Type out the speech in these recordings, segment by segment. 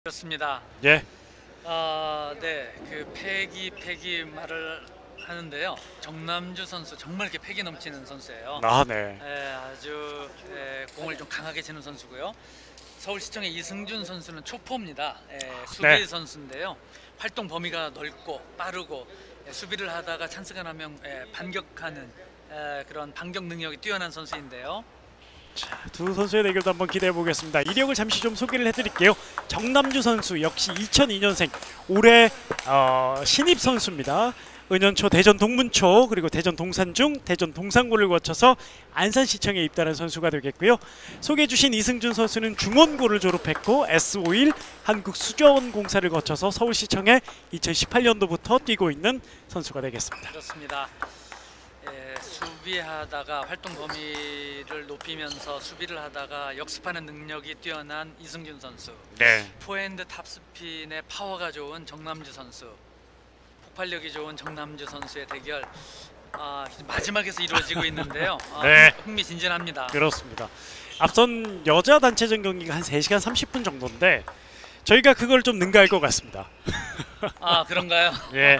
그렇습니다. 예. 네, 그 패기 말을 하는데요. 정남주 선수 정말 이렇게 패기 넘치는 선수예요. 아, 네. 아주 공을 좀 강하게 치는 선수고요. 서울시청의 이승준 선수는 초포입니다. 수비 네. 선수인데요. 활동 범위가 넓고 빠르고 수비를 하다가 찬스가 나면 반격하는 그런 반격 능력이 뛰어난 선수인데요. 자, 두 선수의 대결도 한번 기대해 보겠습니다. 이력을 잠시 좀 소개를 해드릴게요. 정남주 선수 역시 2002년생, 올해 신입 선수입니다. 은연초, 대전 동문초, 그리고 대전 동산중, 대전 동산고를 거쳐서 안산시청에 입단한 선수가 되겠고요. 소개해 주신 이승준 선수는 중원고를 졸업했고 S51 한국수자원공사를 거쳐서 서울시청에 2018년도부터 뛰고 있는 선수가 되겠습니다. 그렇습니다. 수비하다가 활동 범위를 높이면서 수비를 하다가 역습하는 능력이 뛰어난 이승준 선수, 네. 포핸드 탑스핀의 파워가 좋은 정남주 선수, 폭발력이 좋은 정남주 선수의 대결 마지막에서 이루어지고 있는데요. 네. 흥미진진합니다. 그렇습니다. 앞선 여자 단체전 경기가 한 3시간 30분 정도인데 저희가 그걸 좀 능가할 것 같습니다. 그런가요? 예.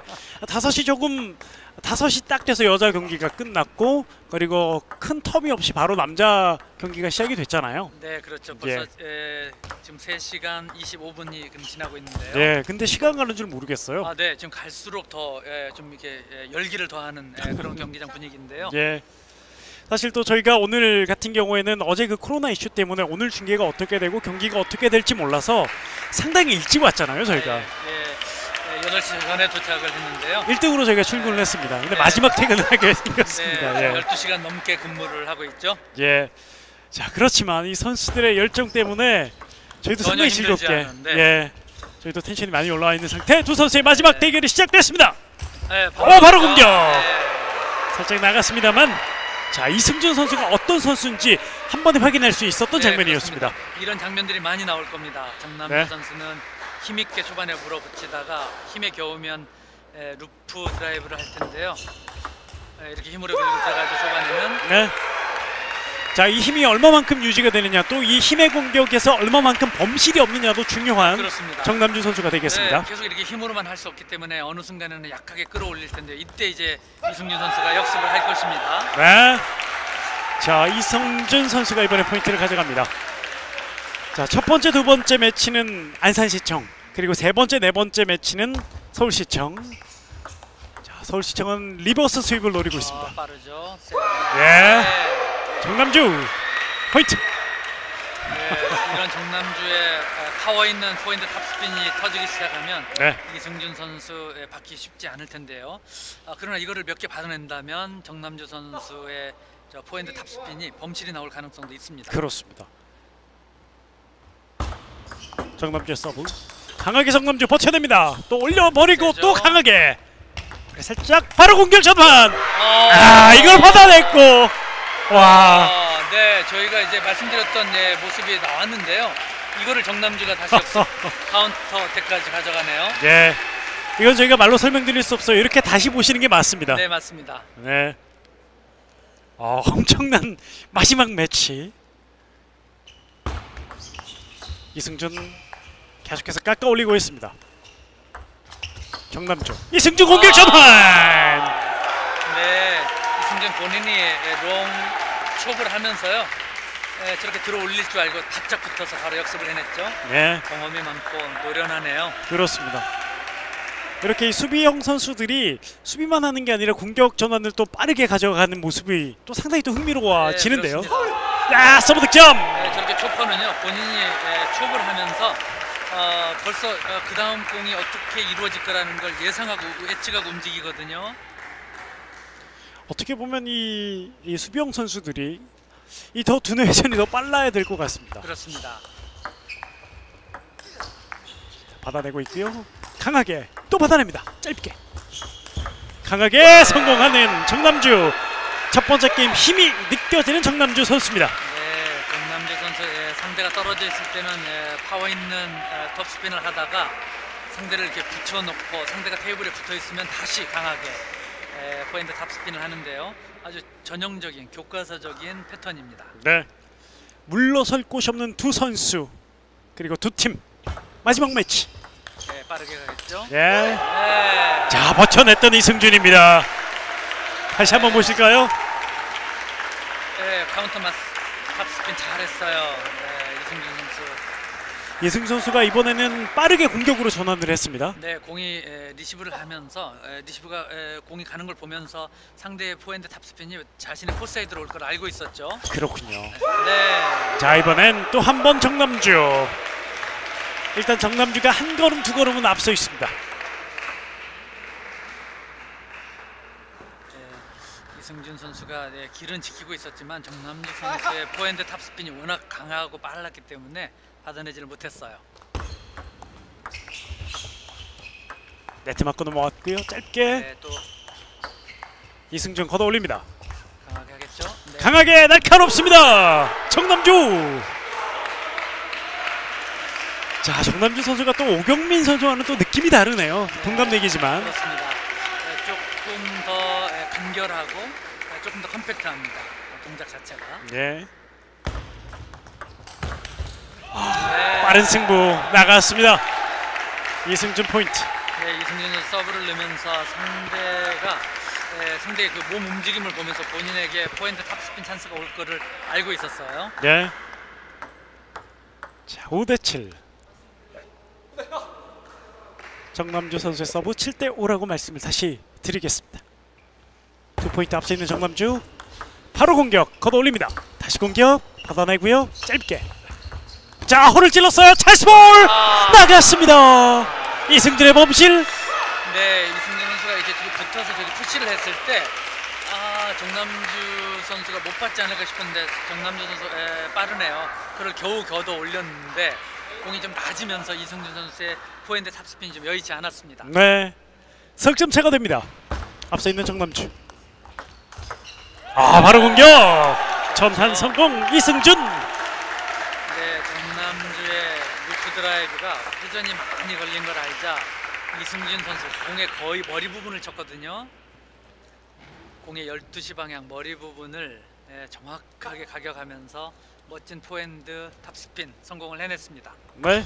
5시 딱 돼서 여자 경기가 끝났고, 그리고 큰 텀이 없이 바로 남자 경기가 시작이 됐잖아요. 네, 그렇죠. 벌써 지금 3시간 25분이 지나고 있는데요. 네, 근데 시간 가는 줄 모르겠어요. 네, 지금 갈수록 더 좀 이렇게 열기를 더하는 그런 경기장 분위기인데요. 예. 사실 또 저희가 오늘 같은 경우에는 어제 그 코로나 이슈 때문에 오늘 중계가 어떻게 되고 경기가 어떻게 될지 몰라서 상당히 일찍 왔잖아요, 저희가. 네, 8시 전에 도착을 했는데요. 1등으로 저희가 출근을 했습니다. 근데 마지막 퇴근을 하게 생겼습니다. 네, 예. 12시간 넘게 근무를 하고 있죠. 예. 자, 그렇지만 이 선수들의 열정 때문에 저희도 상당히 즐겁게, 예, 저희도 텐션이 많이 올라와 있는 상태. 두 선수의 마지막 대결이 시작됐습니다. 네, 바로 공격. 네. 살짝 나갔습니다만, 자, 이승준 선수가 어떤 선수인지 한 번에 확인할 수 있었던 장면이었습니다. 그렇습니다. 이런 장면들이 많이 나올 겁니다. 정남주 선수는 힘있게 초반에 물어붙이다가 힘에 겨우면 루프 드라이브를 할 텐데요. 이렇게 힘으로 밀고 들어가죠, 초반에는. 네. 자, 이 힘이 얼마만큼 유지가 되느냐, 또 이 힘의 공격에서 얼마만큼 범실이 없느냐도 중요한 그렇습니다. 정남주 선수가 되겠습니다. 네, 계속 이렇게 힘으로만 할 수 없기 때문에 어느 순간에는 약하게 끌어올릴 텐데 이때 이제 이승준 선수가 역습을 할 것입니다. 네. 자, 이승준 선수가 이번에 포인트를 가져갑니다. 자, 첫 번째, 두 번째 매치는 안산시청, 그리고 세 번째, 네 번째 매치는 서울시청. 자, 서울시청은 리버스 스윕을 노리고 있습니다. 빠르죠. 예. 정남주 포인트. 이런 정남주의 파워 있는 포핸드 탑스핀이 터지기 시작하면 이승준 선수 받기 쉽지 않을 텐데요. 그러나 이거를 몇 개 받아낸다면 정남주 선수의 포핸드 탑스핀이 범실이 나올 가능성도 있습니다. 그렇습니다. 정남주의 서브 강하게 정남주 버텨냅니다. 또 올려버리고 또 강하게 살짝 바로 공격 전환. 이걸 받아냈고, 와. 네, 저희가 이제 말씀드렸던 모습이 나왔는데요. 이거를 정남주가 다시 카운터 어택까지 가져가네요. 예, 이건 저희가 말로 설명드릴 수 없어요. 이렇게 다시 보시는 게 맞습니다. 네, 맞습니다. 네. 엄청난 마지막 매치. 이승준 계속해서 깎아 올리고 있습니다. 정남주, 이승준 공격 전환. 네, 이승준 본인이 롱 촉을 하면서요. 저렇게 들어올릴 줄 알고 바짝 붙어서 바로 역습을 해냈죠. 네. 경험이 많고 노련하네요. 그렇습니다. 이렇게 이 수비형 선수들이 수비만 하는 게 아니라 공격 전환을 또 빠르게 가져가는 모습이 또 상당히 또 흥미로워지는데요. 서브 득점. 저렇게 초퍼는요, 본인이 촉을 하면서 벌써 그 다음 공이 어떻게 이루어질 거라는 걸 예상하고 예측하고 움직이거든요. 어떻게 보면 이 수비형 선수들이 이 더 두뇌 회전이 더 빨라야 될 것 같습니다. 그렇습니다. 받아내고 있고요. 강하게 또 받아냅니다. 짧게 강하게 성공하는 정남주. 첫 번째 게임 힘이 느껴지는 정남주 선수입니다. 네, 정남주 선수 상대가 떨어져 있을 때는 파워 있는 톱스핀을 하다가 상대를 이렇게 붙여놓고 상대가 테이블에 붙어 있으면 다시 강하게 포핸드 탑스핀을 하는데요. 아주 전형적인 교과서적인 패턴입니다. 네, 물러설 곳이 없는 두 선수, 그리고 두 팀. 마지막 매치. 네, 빠르게 가겠죠. 예. 네. 자, 버텨냈던 이승준입니다. 다시 한번 보실까요? 네, 카운터 탑스핀 잘했어요. 네, 이승준 선수. 이승준 선수가 이번에는 빠르게 공격으로 전환을 했습니다. 네, 공이 리시브를 하면서 리시브가 공이 가는 걸 보면서 상대의 포핸드 탑스핀이 자신의 코스사이드로 올 걸 알고 있었죠. 그렇군요. 네. 자, 이번엔 또 한 번 정남주. 일단 정남주가 한 걸음 두 걸음은 앞서 있습니다. 이승준 선수가 길은 지키고 있었지만 정남주 선수의 포핸드 탑스핀이 워낙 강하고 빨랐기 때문에 받아내지를 못했어요. 네트 맞고 넘어왔고요. 짧게 네, 또 이승준 걷어 올립니다. 강하게 하겠죠. 네. 강하게 날카롭습니다. 정남주. 자, 정남주 선수가 또 오경민 선수와는 또 느낌이 다르네요. 동갑내기지만. 그렇습니다. 조금 더 간결하고 조금 더 컴팩트합니다. 동작 자체가. 네. 네. 빠른 승부 나갔습니다. 이승준 포인트. 네, 이승준 선수 서브를 넣으면서 상대의 그 몸 움직임을 보면서 본인에게 포핸드 탑스핀 찬스가 올 거를 알고 있었어요. 네. 자, 5대7. 정남주 선수의 서브 7대5라고 말씀을 다시 드리겠습니다. 2포인트 앞서 있는 정남주. 바로 공격 걷어 올립니다. 다시 공격 받아내고요. 짧게. 자, 홀을 찔렀어요. 찬스볼 나갔습니다. 이승준의 범실. 네, 이승준 선수가 이렇게 붙어서 저기 푸시를 했을 때 정남주 선수가 못 받지 않을까 싶었는데 정남주 선수 빠르네요. 그걸 겨우 걷어 올렸는데 공이 좀 낮으면서 이승준 선수의 포핸드 탑스핀이 좀 여의치 않았습니다. 네, 석점 차가 됩니다. 앞서 있는 정남주. 바로 공격. 전환 성공 이승준. 네, 정남주의 루프 드라이브가 회전이 많이 걸린 걸 알자 이승준 선수 공의 거의 머리 부분을 쳤거든요. 공의 12시 방향 머리 부분을 정확하게 가격하면서 멋진 포핸드 탑스핀 성공을 해냈습니다. 네.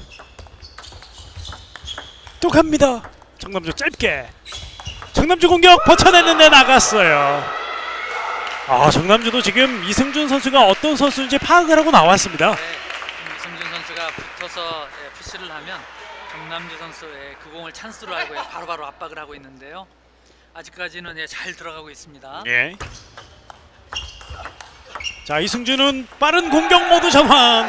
또 갑니다. 정남주 짧게. 정남주 공격 버텨냈는데 나갔어요. 정남주도 지금 이승준 선수가 어떤 선수인지 파악을 하고 나왔습니다. 네, 이승준 선수가 붙어서 푸시를 하면 정남주 선수의 그 공을 찬스로 알고 바로바로 압박을 하고 있는데요. 아직까지는 잘 들어가고 있습니다. 예. 자, 이승준은 빠른 공격 모드 전환.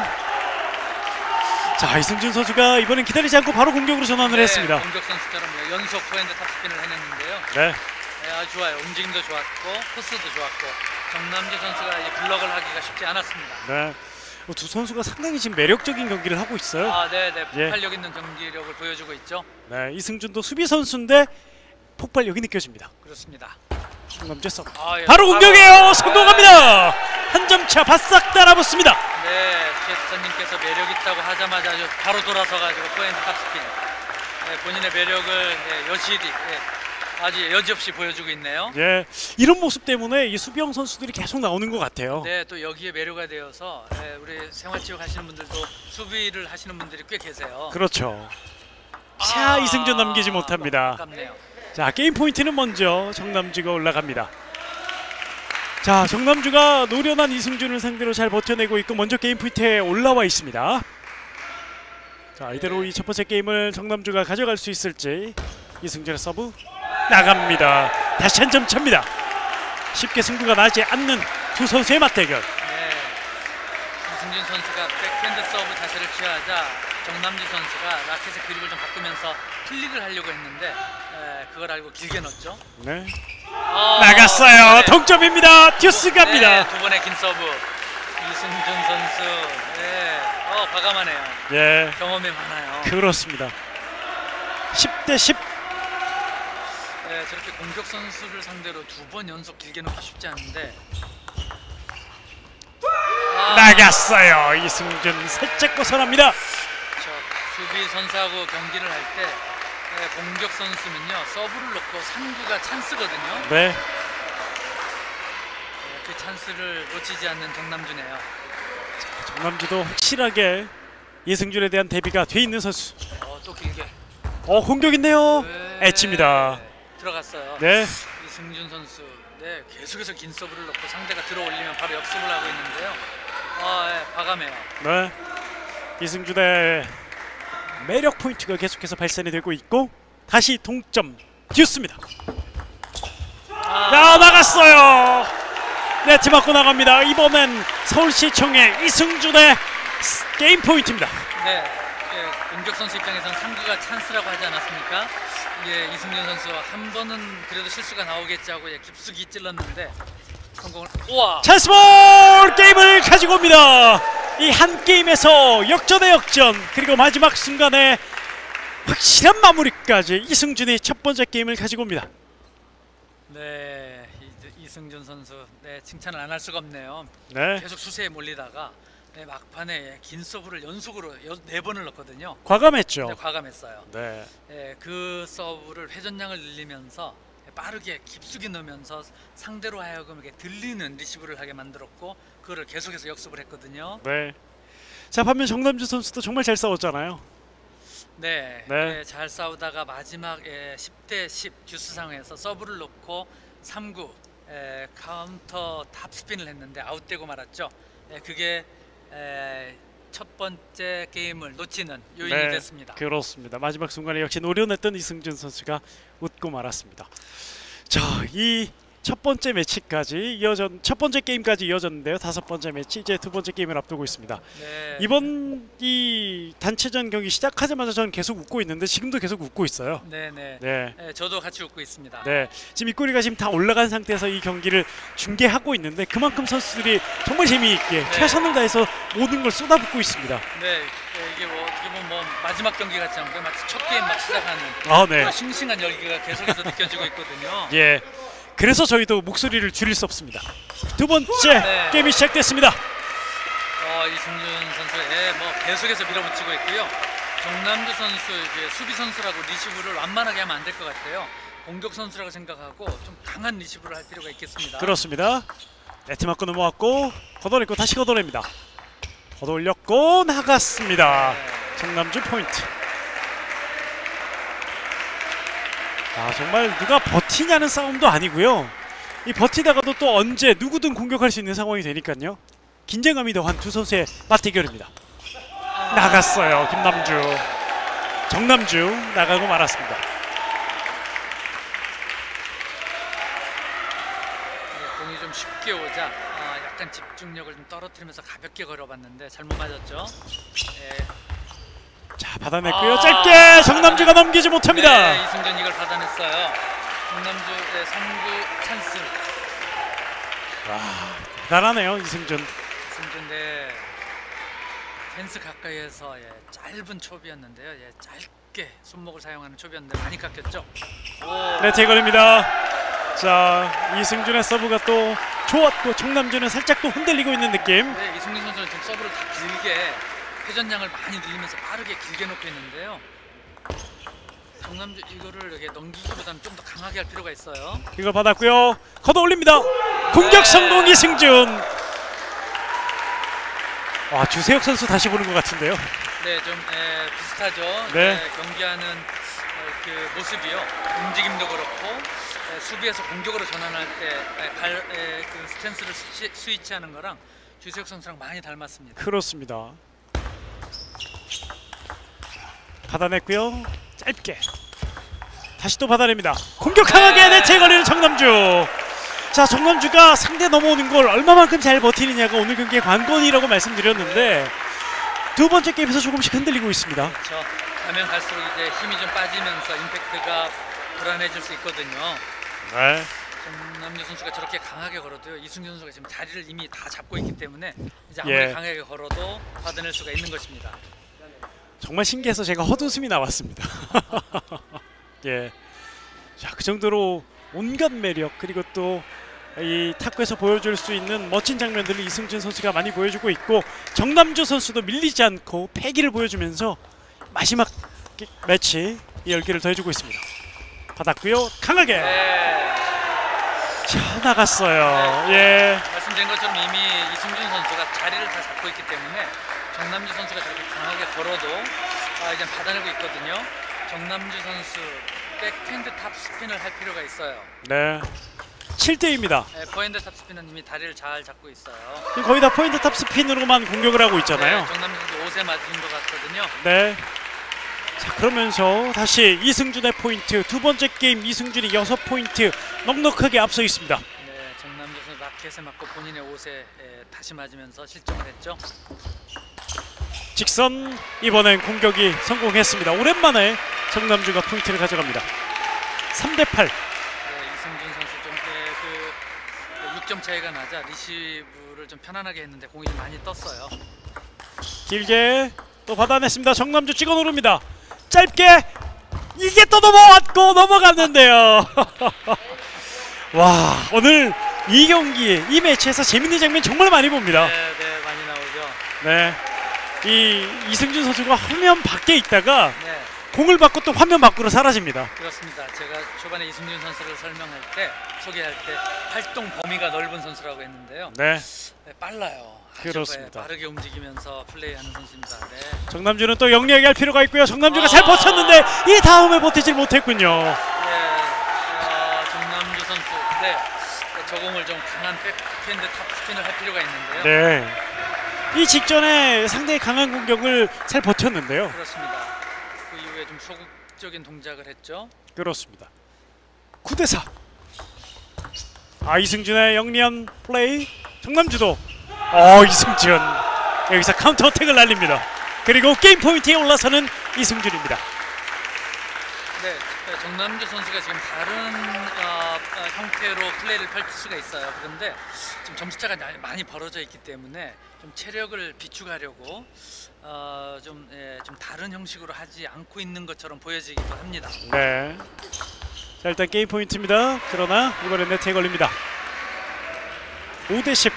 자, 이승준 선수가 이번엔 기다리지 않고 바로 공격으로 전환을 했습니다. 공격 선수처럼 연속 포핸드 탑스핀을 해냈는데요. 네. 아주 좋아요. 움직임도 좋았고 코스도 좋았고 정남주 선수가 이제 블럭을 하기가 쉽지 않았습니다. 네. 두 선수가 상당히 지금 매력적인 경기를 하고 있어요. 네네. 폭발력 있는 경기력을 보여주고 있죠. 네, 이승준도 수비 선수인데 폭발력이 느껴집니다. 그렇습니다. 정남주 서브. 예. 바로 공격이에요. 성공합니다. 한 점 차 바싹 따라붙습니다. 네, 최수선님께서 매력 있다고 하자마자 바로 돌아서가지고 포핸드 탑스핀. 본인의 매력을 여실히 아주 여지없이 보여주고 있네요. 예, 이런 모습 때문에 이 수비형 선수들이 계속 나오는 것 같아요. 네, 또 여기에 매료가 되어서 우리 생활체육 하시는 분들도 수비를 하시는 분들이 꽤 계세요. 그렇죠. 자, 이승준 넘기지 못합니다. 아깝네요. 자, 게임 포인트는 먼저 정남주가 올라갑니다. 자, 정남주가 노련한 이승준을 상대로 잘 버텨내고 있고 먼저 게임 포인트에 올라와 있습니다. 자, 이대로 이 첫 번째 게임을 정남주가 가져갈 수 있을지. 이승준의 서브 나갑니다. 다시 한 점 차입니다. 쉽게 승부가 나지 않는 두 선수의 맞대결. 네, 이승준 선수가 백핸드 서브 자세를 취하자 정남주 선수가 라켓의 그립을 좀 바꾸면서 클릭을 하려고 했는데 그걸 알고 길게 넣었죠. 네. 나갔어요. 네. 동점입니다. 듀스 갑니다. 네, 두 번의 긴 서브. 이승준 선수. 네. 과감하네요. 예. 경험이 많아요. 그렇습니다. 10대 10. 네, 저렇게 공격 선수를 상대로 두 번 연속 길게 넣기 쉽지 않은데 나갔어요. 이승준 살짝 벗어납니다. 수비 선수하고 경기를 할 때 공격 선수는요 서브를 넣고 3구가 찬스거든요. 네. 그 찬스를 놓치지 않는 정남주네요. 정남주도 확실하게 이승준에 대한 대비가 돼 있는 선수. 또 길게. 공격인데요. 네. 엣지입니다. 들어갔어요. 네. 이승준 선수. 네, 계속해서 긴 서브를 넣고 상대가 들어올리면 바로 역습을 하고 있는데요. 과감해요. 네. 이승준의 매력 포인트가 계속해서 발산이 되고 있고 다시 동점 듀스입니다. 야, 나갔어요. 네트 맞고 나갑니다. 이번엔 서울시청의 이승준의 게임 포인트입니다. 네, 공격 선수 입장에서는 3구가 찬스라고 하지 않았습니까? 이승준 선수 한 번은 그래도 실수가 나오겠지 하고 깊숙이 찔렀는데 성공을. 우와! 찬스볼 게임을 가지고 옵니다. 이 한 게임에서 역전의 역전, 그리고 마지막 순간에 확실한 마무리까지 이승준이 첫 번째 게임을 가지고 옵니다. 네, 이승준 선수 칭찬을 안 할 수가 없네요. 네. 계속 수세에 몰리다가 막판에 긴 서브를 연속으로 4번을 넣었거든요. 과감했죠. 네, 과감했어요. 네. 그 서브를 회전량을 늘리면서 빠르게 깊숙이 넣으면서 상대로 하여금 이렇게 들리는 리시브를 하게 만들었고 그거를 계속해서 역습을 했거든요. 네. 자, 반면 정남주 선수도 정말 잘 싸웠잖아요. 네, 네. 잘 싸우다가 마지막에 10대 10 듀스 상황에서 서브를 놓고 3구 카운터 탑스핀을 했는데 아웃되고 말았죠. 그게 첫 번째 게임을 놓치는 요인이 됐습니다. 그렇습니다. 마지막 순간에 역시 노련했던 이승준 선수가 웃고 말았습니다. 자, 이 첫 번째 매치까지 첫 번째 게임까지 이어졌는데요. 다섯 번째 매치, 이제 두 번째 게임을 앞두고 있습니다. 네. 이번 이 단체전 경기 시작하자마자 저는 계속 웃고 있는데 지금도 계속 웃고 있어요. 네네. 네. 저도 같이 웃고 있습니다. 네, 지금 입꼬리가 지금 다 올라간 상태에서 이 경기를 중계하고 있는데 그만큼 선수들이 정말 재미있게 최선을 다해서 모든 걸 쏟아붓고 있습니다. 네, 이게 어떻게 보면 마지막 경기 같지 않고 마치 첫 게임 막 시작하는 네. 싱싱한 열기가 계속해서 느껴지고 있거든요. 예, 그래서 저희도 목소리를 줄일 수 없습니다. 두 번째 게임이 시작됐습니다. 이승준 선수 계속해서 밀어붙이고 있고요. 정남주 선수 수비 선수라고 리시브를 완만하게 하면 안 될 것 같아요. 공격 선수라고 생각하고 좀 강한 리시브를 할 필요가 있겠습니다. 그렇습니다. 네트 맞고 넘어왔고 걷어냈고 다시 걷어냅니다. 걷어올렸고 나갔습니다. 정남주 포인트. 정말 누가 버티냐는 싸움도 아니고요. 이 버티다가도 또 언제 누구든 공격할 수 있는 상황이 되니까요. 긴장감이 더한 두 선수의 맞대결입니다. 나갔어요. 김남주. 정남주 나가고 말았습니다. 공이 좀 쉽게 오자 약간 집중력을 좀 떨어뜨리면서 가볍게 걸어봤는데 잘못 맞았죠. 자, 받아냈고요. 짧게 정남주가 넘기지 못합니다. 네, 이승준 이걸 받아냈어요. 정남주의 3구 찬스. 와, 대단하네요, 이승준. 이승준 펜스 가까이에서 짧은 초비였는데요. 짧게 손목을 사용하는 초비였는데 많이 깎였죠. 네, 제거입니다. 자, 이승준의 서브가 또 좋았고 정남주는 살짝 또 흔들리고 있는 느낌. 네, 이승준 선수는 지금 서브를 다 길게 회전량을 많이 늘리면서 빠르게 길게 놓고 있는데요. 정남주 이거를 이렇게 넘기기보다는 좀 더 강하게 할 필요가 있어요. 이걸 받았고요. 걷어 올립니다. 공격 성공 이승준. 주세혁 선수 다시 보는 것 같은데요. 네, 좀 비슷하죠. 네. 경기하는 그 모습이요. 움직임도 그렇고 수비에서 공격으로 전환할 때 그 스탠스를 스위치하는 거랑 주세혁 선수랑 많이 닮았습니다. 그렇습니다. 받아냈고요. 짧게 다시 또 받아냅니다. 공격 강하게 네트에 걸리는 정남주. 자, 정남주가 상대 넘어오는 걸 얼마만큼 잘 버티느냐가 오늘 경기의 관건이라고 말씀드렸는데 두 번째 게임에서 조금씩 흔들리고 있습니다. 그렇죠. 가면 갈수록 이제 힘이 좀 빠지면서 임팩트가 불안해질 수 있거든요. 네. 정남주 선수가 저렇게 강하게 걸어도요. 이승준 선수가 지금 자리를 이미 다 잡고 있기 때문에 이제 아무리 강하게 걸어도 받아낼 수가 있는 것입니다. 정말 신기해서 제가 헛웃음이 나왔습니다. 예. 자, 그 정도로 온갖 매력 그리고 또 이 탁구에서 보여줄 수 있는 멋진 장면들을 이승준 선수가 많이 보여주고 있고 정남주 선수도 밀리지 않고 패기를 보여주면서 마지막 매치 이 열기를 더해주고 있습니다. 받았고요. 강하게. 자, 나갔어요. 예. 말씀드린 것처럼 이미 이승준 선수가 자리를 다 잡고 있기 때문에 정남주 선수가 저렇게 강하게 걸어도 이제 받아내고 있거든요. 정남주 선수 백핸드 탑스핀을 할 필요가 있어요. 네. 7대입니다. 네, 포핸드 탑스핀은 이미 다리를 잘 잡고 있어요. 거의 다 포인트 탑스핀으로만 공격을 하고 있잖아요. 네, 정남주 선수 5세 맞은 것 같거든요. 네. 자, 그러면서 다시 이승준의 포인트. 두 번째 게임 이승준이 6포인트 넉넉하게 앞서 있습니다. 네, 정남주 선수 라켓에 맞고 본인의 옷에 다시 맞으면서 실점을 했죠. 직선 이번엔 공격이 성공했습니다. 오랜만에 정남주가 포인트를 가져갑니다. 3대8. 네, 이승준 선수 좀 그 6점 차이가 나자 리시브를 좀 편안하게 했는데 공이 좀 많이 떴어요. 길게 또 받아냈습니다. 정남주 찍어 누릅니다. 짧게 이게 또 넘어왔고 넘어갔는데요. 와, 오늘 이 경기 이 매치에서 재밌는 장면 정말 많이 봅니다. 네, 네, 많이 나오죠. 네, 이 이승준 선수가 화면 밖에 있다가 네, 공을 받고 또 화면 밖으로 사라집니다. 그렇습니다. 제가 초반에 이승준 선수를 설명할 때 소개할 때 활동 범위가 넓은 선수라고 했는데요. 네, 네, 빨라요. 아주 그렇습니다. 빠르게 움직이면서 플레이하는 선수입니다. 네. 정남주는 또 영리하게 할 필요가 있고요. 정남주가 잘 버텼는데 이 다음에 버티질 못했군요. 네, 정남주 선수, 네, 저 공을 좀 강한 백핸드 탑스핀을 할 필요가 있는데요. 네, 이 직전에 상대의 강한 공격을 잘 버텼는데요. 그렇습니다. 그 이후에 좀 소극적인 동작을 했죠. 그렇습니다. 9대4. 이승준의 영리한 플레이. 정남주도 이승준 여기서 카운터 어택을 날립니다. 그리고 게임 포인트에 올라서는 이승준입니다. 네, 정남주 선수가 지금 다른 형태로 플레이를 펼칠 수가 있어요. 그런데 지금 점수차가 많이 벌어져 있기 때문에 좀 체력을 비축하려고 좀 다른 형식으로 하지 않고 있는 것처럼 보여지기도 합니다. 네. 자, 일단 게임 포인트입니다. 그러나 이번엔 네트에 걸립니다. 5대10.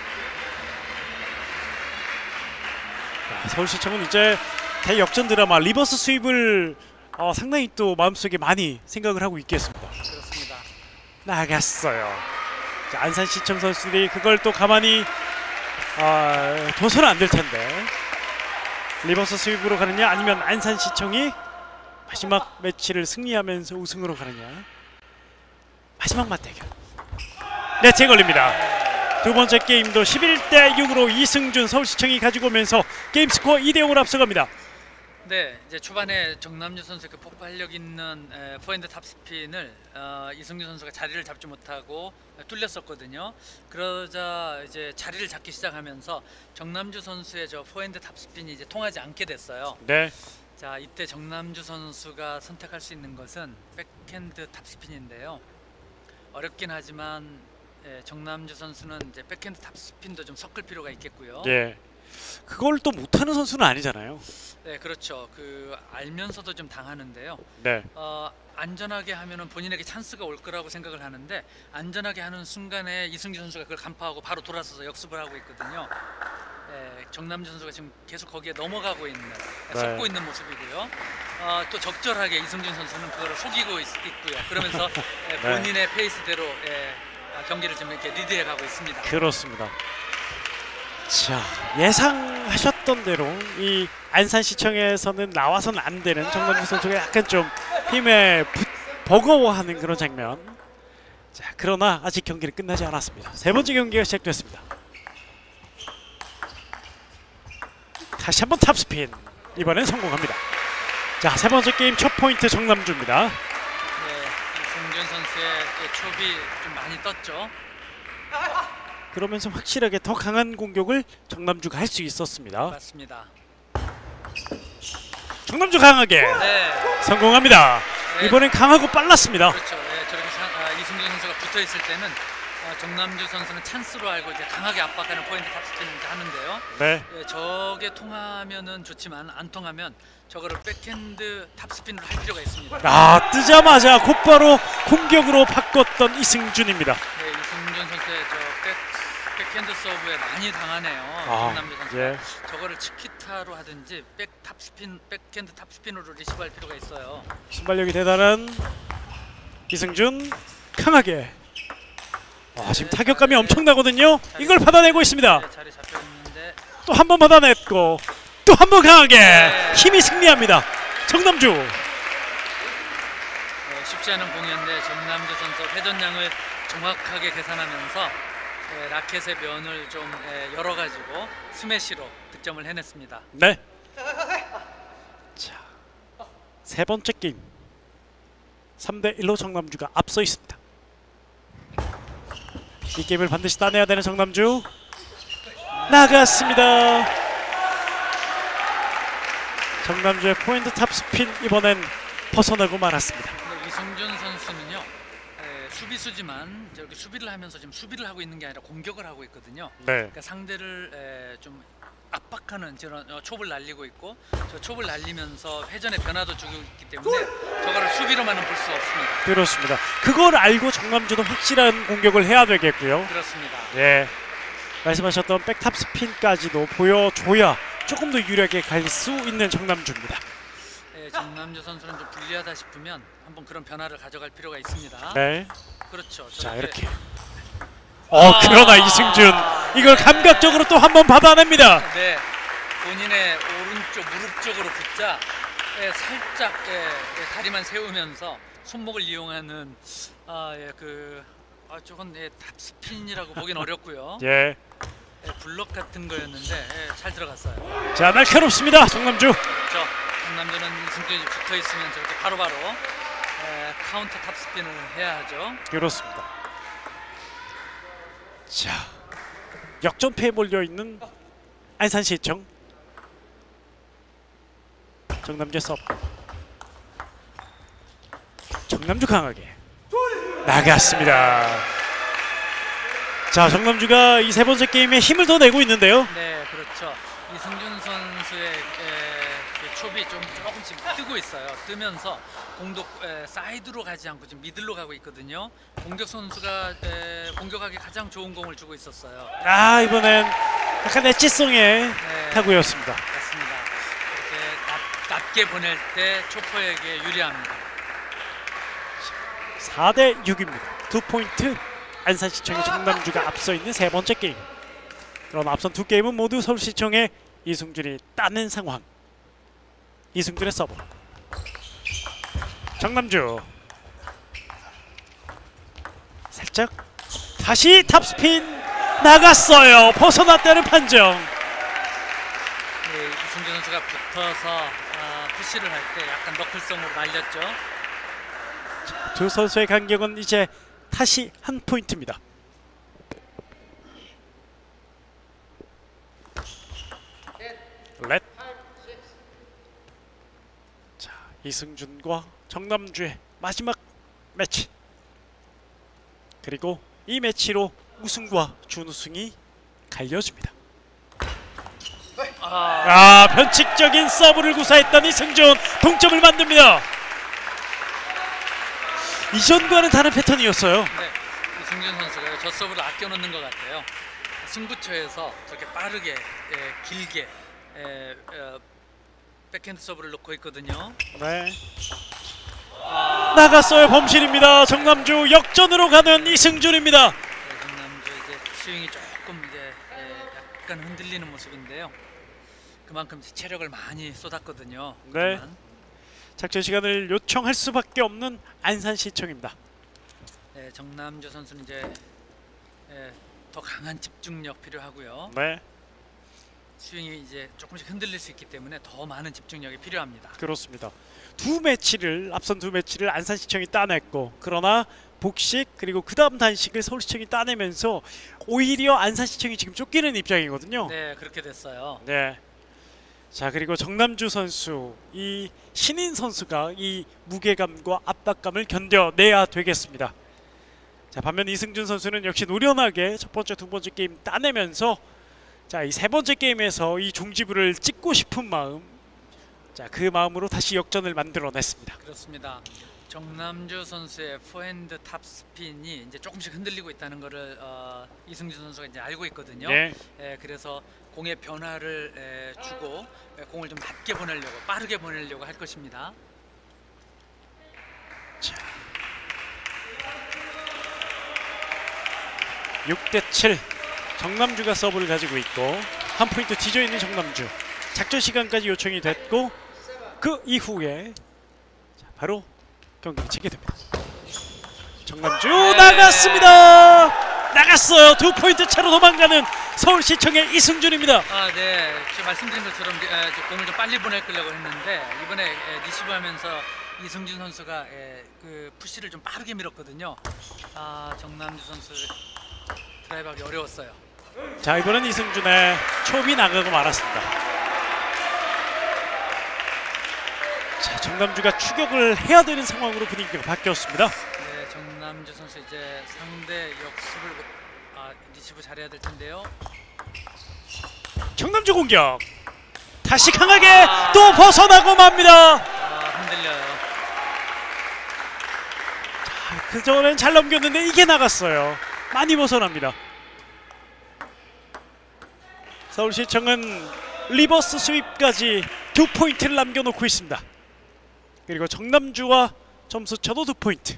서울시청은 이제 대역전 드라마 리버스 스윕을 상당히 또 마음속에 많이 생각을 하고 있겠습니다. 그렇습니다. 나갔어요. 자, 안산시청 선수들이 그걸 또 가만히 둬서는 안 될 텐데 리버스 스윕으로 가느냐 아니면 안산시청이 마지막 매치를 승리하면서 우승으로 가느냐. 마지막 맞대결. 네트에 걸립니다. 두 번째 게임도 11대6으로 이승준 서울시청이 가지고 오면서 게임 스코어 2대0으로 앞서갑니다. 네, 이제 초반에 정남주 선수의 그 폭발력 있는 포핸드 탑스핀을 이승준 선수가 자리를 잡지 못하고 뚫렸었거든요. 그러자 이제 자리를 잡기 시작하면서 정남주 선수의 저 포핸드 탑스핀이 이제 통하지 않게 됐어요. 네. 자, 이때 정남주 선수가 선택할 수 있는 것은 백핸드 탑스핀인데요. 어렵긴 하지만 정남주 선수는 이제 백핸드 탑스핀도 좀 섞을 필요가 있겠고요. 네. 그걸 또 못하는 선수는 아니잖아요. 네, 그렇죠. 그 알면서도 좀 당하는데요. 네. 안전하게 하면은 본인에게 찬스가 올 거라고 생각을 하는데 안전하게 하는 순간에 이승준 선수가 그걸 간파하고 바로 돌아서서 역습을 하고 있거든요. 정남주 선수가 지금 계속 거기에 넘어가고 있는, 속고 있는 모습이고요. 또 적절하게 이승준 선수는 그걸 속이고 있고요. 그러면서 본인의 페이스대로 경기를 지금 이렇게 리드해 가고 있습니다. 그렇습니다. 자, 예상하셨던 대로 이 안산시청에서는 나와서는 안 되는 정남주 선수가 약간 좀 힘에 버거워하는 그런 장면. 자, 그러나 아직 경기는 끝나지 않았습니다. 세 번째 경기가 시작됐습니다. 다시 한번 탑스핀. 이번엔 성공합니다. 자, 세 번째 게임 첫 포인트 정남주입니다. 네, 이승준 선수의 촉이 좀 많이 떴죠. 그러면서 확실하게 더 강한 공격을 정남주가 할 수 있었습니다. 맞습니다. 정남주 강하게 성공합니다. 네. 이번엔 강하고 빨랐습니다. 그렇죠. 저렇게 이승준 선수가 붙어 있을 때는 정남주 선수는 찬스로 알고 이제 강하게 압박하는 포인트 탑스핀을 하는데요. 네. 저게 통하면은 좋지만 안 통하면 저거를 백핸드 탑스핀으로 할 필요가 있습니다. 뜨자마자 곧바로 공격으로 바꿨던 이승준입니다. 네, 이승준 선수의 저 백핸드 서브에 많이 당하네요. 정남주 선수가. 예. 저거를 치키타로 하든지 백핸드 탑스핀으로 리시브할 필요가 있어요. 순발력이 대단한 이승준 강하게. 지금 타격감이 엄청나거든요. 이걸 받아내고 있습니다. 자리 잡혀 있는데 또 한 번 받아냈고 또 한 번 강하게 힘이 승리합니다. 정남주. 쉽지 않은 공이었는데 정남주 선수 회전량을 정확하게 계산하면서 라켓의 면을 좀 열어가지고 스매시로 득점을 해냈습니다. 네. 자, 세 번째 게임 3대1로 정남주가 앞서 있습니다. 이 게임을 반드시 따내야 되는 정남주. 나갔습니다. 정남주의 포인트 탑스핀 이번엔 벗어나고 말았습니다. 이승준 선수는요, 수비수지만 저렇게 수비를 하면서 지금 수비를 하고 있는 게 아니라 공격을 하고 있거든요. 네. 그러니까 상대를 좀 압박하는 저런 촉을 날리고 있고, 저 촉을 날리면서 회전의 변화도 주고 있기 때문에 저거를 수비로만은 볼 수 없습니다. 그렇습니다. 그걸 알고 정남주도 확실한 공격을 해야 되겠고요. 그렇습니다. 예. 말씀하셨던 백탑 스핀까지도 보여줘야 조금 더 유리하게 갈 수 있는 정남주입니다. 정남주 선수는 좀 불리하다 싶으면 한번 그런 변화를 가져갈 필요가 있습니다. 네. 그렇죠. 자, 이렇게. 그러나 이승준 이걸 감각적으로 또 한 번 받아냅니다. 네. 본인의 오른쪽 무릎 쪽으로 붙자 살짝 다리만 세우면서 손목을 이용하는 저건 탑스핀이라고 보긴 어렵고요. 예. 블럭 같은 거였는데 잘 들어갔어요. 자, 날카롭습니다. 정남주. 그렇죠. 정남주는 이승준이 붙어 있으면 저렇게 바로바로 카운터 탑스핀을 해야 하죠. 그렇습니다. 자, 역전패에 몰려 있는 안산시청. 정남주 서브. 정남주 강하게 나갔습니다. 자, 정남주가 이 세 번째 게임에 힘을 더 내고 있는데요. 네, 그렇죠. 이승준 선수의 촉이 조금씩 뜨고 있어요. 뜨면서 공도 사이드로 가지 않고 지금 미들로 가고 있거든요. 공격 선수가 공격하기 가장 좋은 공을 주고 있었어요. 이번엔 약간 엣지성의 타구였습니다. 맞습니다. 이렇게 낮게 보낼 때 초퍼에게 유리합니다. 4대6입니다. 2포인트 안산시청의 정남주가 앞서 있는 세 번째 게임. 그러나 앞선 두 게임은 모두 서울시청의 이승준이 따낸 상황. 이승준의 서브. 정남주 살짝 다시 탑스핀 나갔어요. 벗어났다는 판정. 네, 이승준 선수가 붙어서 푸시를 할 때 약간 너클성으로 날렸죠. 두 선수의 간격은 이제 다시 한 포인트입니다. 렛. 자, 이승준과 정남주의 마지막 매치. 그리고 이 매치로 우승과 준우승이 갈려집니다. 변칙적인 서브를 구사했던 이승준 동점을 만듭니다. 이전과는 다른 패턴이었어요. 네, 이승준 선수가 저 서브를 아껴놓는 것 같아요. 승부처에서 저렇게 빠르게 길게 백핸드 서브를 놓고 있거든요. 네. 나갔어요. 범실입니다. 정남주 역전으로 가는 이승준입니다. 정남주 이제 스윙이 조금 이제 약간 흔들리는 모습인데요. 그만큼 체력을 많이 쏟았거든요. 네. 작전 시간을 요청할 수밖에 없는 안산시청입니다. 네, 정남주 선수는 이제 더 강한 집중력 필요하고요. 네. 스윙이 이제 조금씩 흔들릴 수 있기 때문에 더 많은 집중력이 필요합니다. 그렇습니다. 앞선 두 매치를 안산시청이 따냈고, 그러나 복식 그리고 그 다음 단식을 서울시청이 따내면서 오히려 안산시청이 지금 쫓기는 입장이거든요. 네, 그렇게 됐어요. 네. 자, 그리고 정남주 선수, 이 신인 선수가 이 무게감과 압박감을 견뎌내야 되겠습니다. 자, 반면 이승준 선수는 역시 노련하게 첫 번째, 두 번째 게임 따내면서 자, 이 세 번째 게임에서 이 종지부를 찍고 싶은 마음, 자, 그 마음으로 다시 역전을 만들어냈습니다. 그렇습니다. 정남주 선수의 포핸드 탑스핀이 이제 조금씩 흔들리고 있다는 것을 이승준 선수가 이제 알고 있거든요. 네. 그래서 공의 변화를 주고 공을 좀 낮게 보내려고, 빠르게 보내려고 할 것입니다. 자, 6대7 정남주가 서브를 가지고 있고 한 포인트 뒤져 있는 정남주. 작전 시간까지 요청이 됐고 그 이후에 자, 바로 경기를 재개됩니다. 정남주 나갔습니다. 나갔어요. 2포인트 차로 도망가는 서울시청의 이승준입니다. 네. 지금 말씀드린 것처럼 공을 좀 빨리 보내려고 했는데 이번에 리시브 하면서 이승준 선수가 그 푸시를 좀 빠르게 밀었거든요. 정남주 선수 드라이브하기 어려웠어요. 자, 이번엔 이승준의 촉이 나가고 말았습니다. 자, 정남주가 추격을 해야 되는 상황으로 분위기가 바뀌었습니다. 네, 정남주 선수 이제 상대 역습을 리시브 잘해야 될 텐데요. 정남주 공격 다시 강하게 또 벗어나고 맙니다. 흔들려요. 자, 그전엔 잘 넘겼는데 이게 나갔어요. 많이 벗어납니다. 서울시청은 리버스 스윕까지 2포인트를 남겨놓고 있습니다. 그리고 정남주와 점수차도 2포인트.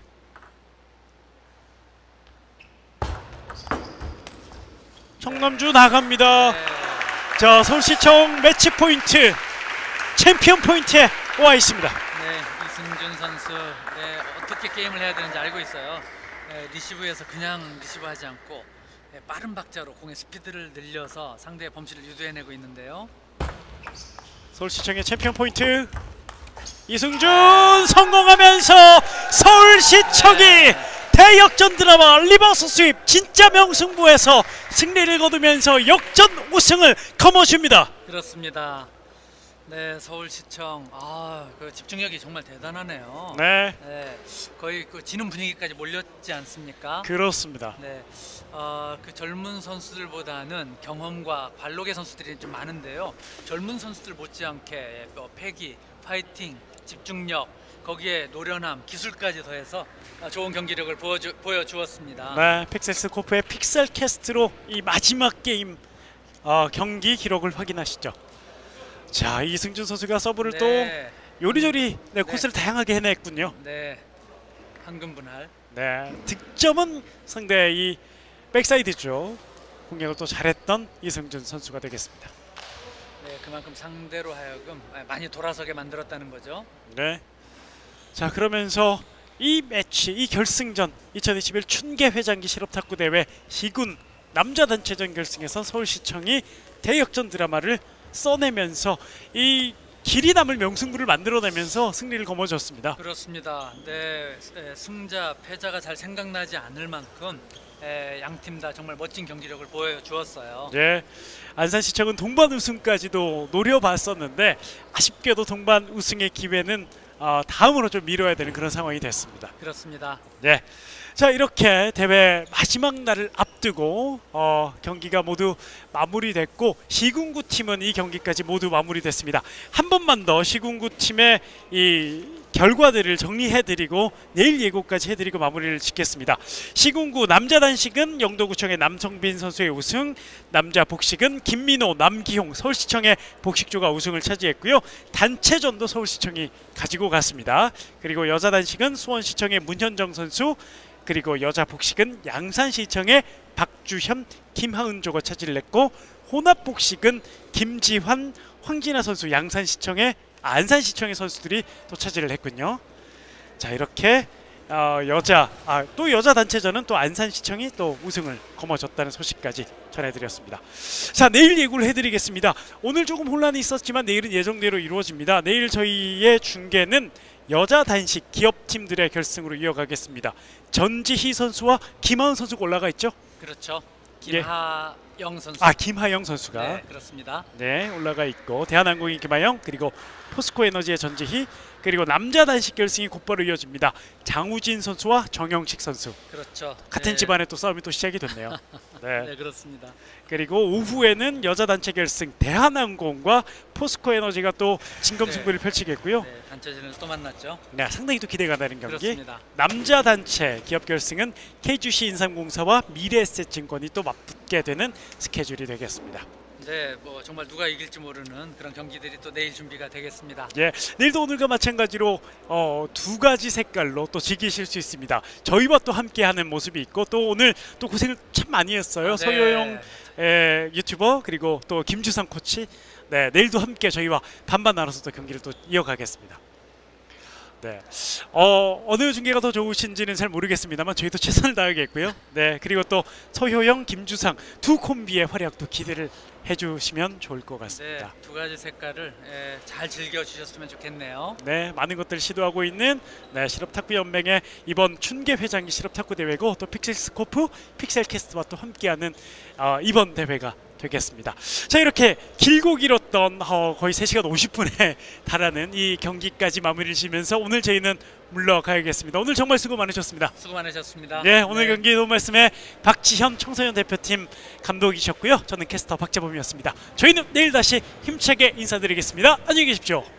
정남주 나갑니다. 네. 자, 서울시청 매치 포인트, 챔피언 포인트에 와 있습니다. 네, 이승준 선수 어떻게 게임을 해야 되는지 알고 있어요. 리시브에서 그냥 리시브하지 않고 빠른 박자로 공의 스피드를 늘려서 상대의 범실을 유도해내고 있는데요. 서울시청의 챔피언 포인트 이승준 성공하면서 서울시청이 대역전 드라마 리버스 스윕 진짜 명승부에서 승리를 거두면서 역전 우승을 거머쥡니다. 그렇습니다. 네, 서울시청 그 집중력이 정말 대단하네요. 네, 거의 그 지는 분위기까지 몰렸지 않습니까? 그렇습니다. 네, 그 젊은 선수들보다는 경험과 관록의 선수들이 좀 많은데요. 젊은 선수들 못지않게 패기, 파이팅, 집중력, 거기에 노련함, 기술까지 더해서 좋은 경기력을 보여주었습니다. 네, 픽셀스 코프의 픽셀 캐스트로 이 마지막 게임 경기 기록을 확인하시죠. 자, 이승준 선수가 서브를 또 요리조리 코스를 다양하게 해냈군요. 네, 황금분할. 네, 득점은 상대의 이 백사이드 쪽 공략을 또 잘했던 이승준 선수가 되겠습니다. 네, 그만큼 상대로 하여금 많이 돌아서게 만들었다는 거죠. 네. 자, 그러면서 이 매치, 이 결승전 2021 춘계 회장기 실업탁구 대회 시군 남자 단체전 결승에선 서울시청이 대역전 드라마를 써내면서 이 길이 남을 명승부를 만들어내면서 승리를 거머쥐었습니다. 그렇습니다. 네, 승자, 패자가 잘 생각나지 않을 만큼 양팀 다 정말 멋진 경기력을 보여주었어요. 네, 안산시청은 동반 우승까지도 노려봤었는데 아쉽게도 동반 우승의 기회는 다음으로 좀 미뤄야 되는 그런 상황이 됐습니다. 그렇습니다. 네, 자, 이렇게 대회 마지막 날을 앞두고 경기가 모두 마무리됐고 시군구 팀은 이 경기까지 모두 마무리됐습니다. 한 번만 더 시군구 팀의 이 결과들을 정리해드리고 내일 예고까지 해드리고 마무리를 짓겠습니다. 시군구 남자 단식은 영도구청의 남성빈 선수의 우승, 남자 복식은 김민호, 남기홍, 서울시청의 복식조가 우승을 차지했고요. 단체전도 서울시청이 가지고 갔습니다. 그리고 여자 단식은 수원시청의 문현정 선수, 그리고 여자 복식은 양산시청의 박주현, 김하은조가 차지를 했고, 혼합 복식은 김지환, 황진아 선수, 안산시청의 선수들이 또 차지를 했군요. 자, 이렇게 또 여자 단체전은 또 안산시청이 또 우승을 거머쥐었다는 소식까지 전해드렸습니다. 자, 내일 예고를 해드리겠습니다. 오늘 조금 혼란이 있었지만 내일은 예정대로 이루어집니다. 내일 저희의 중계는 여자 단식 기업팀들의 결승으로 이어가겠습니다. 전지희 선수와 김하은 선수가 올라가 있죠? 그렇죠. 김하영 선수. 김하영 선수가. 네, 그렇습니다. 네, 올라가 있고, 대한항공의 김하영, 그리고 포스코에너지의 전지희, 그리고 남자 단식 결승이 곧바로 이어집니다. 장우진 선수와 정영식 선수. 그렇죠. 같은 집안에 또 싸움이 또 시작이 됐네요. 네. 네, 그렇습니다. 그리고 오후에는 여자 단체 결승 대한항공과 포스코에너지가 또 진검승부를 펼치겠고요. 네, 단체전에서 또 만났죠. 네, 상당히 또 기대가 되는 경기. 그렇습니다. 남자 단체 기업 결승은 KGC 인삼공사와 미래에셋증권이 또 맞붙게 되는 스케줄이 되겠습니다. 네, 뭐 정말 누가 이길지 모르는 그런 경기들이 또 내일 준비가 되겠습니다. 예, 내일도 오늘과 마찬가지로 두 가지 색깔로 또 즐기실 수 있습니다. 저희와 또 함께하는 모습이 있고 또 오늘 또 고생을 참 많이 했어요. 네. 서효영 유튜버 그리고 또 김주상 코치. 네, 내일도 함께 저희와 반반 나눠서 또 경기를 또 이어가겠습니다. 네, 어느 중계가 더 좋으신지는 잘 모르겠습니다만 저희도 최선을 다하겠고요. 네, 그리고 또 서효영, 김주상 두 콤비의 활약도 기대를 해주시면 좋을 것 네, 같습니다. 두 가지 색깔을 잘 즐겨주셨으면 좋겠네요. 네, 많은 것들을 시도하고 있는 실업탁구연맹의 이번 춘계 회장기 실업탁구 대회고 또 픽셀스코프, 픽셀캐스트와 또 함께하는 이번 대회가 되겠습니다. 자, 이렇게 길고 길었던 거의 3시간 50분에 달하는 이 경기까지 마무리를 지면서 오늘 저희는 물러가야겠습니다. 오늘 정말 수고 많으셨습니다. 수고 많으셨습니다. 네, 오늘 경기 도움 말씀에 박지현 청소년 대표팀 감독이셨고요. 저는 캐스터 박재범이었습니다. 저희는 내일 다시 힘차게 인사드리겠습니다. 안녕히 계십시오.